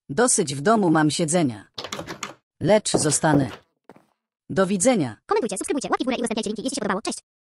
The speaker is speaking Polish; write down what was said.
Dosyć w domu mam siedzenia. Lecz zostanę. Do widzenia. Komentujcie, subskrybujcie, łapki w górę i udostępniajcie linki, jeśli się podobało. Cześć!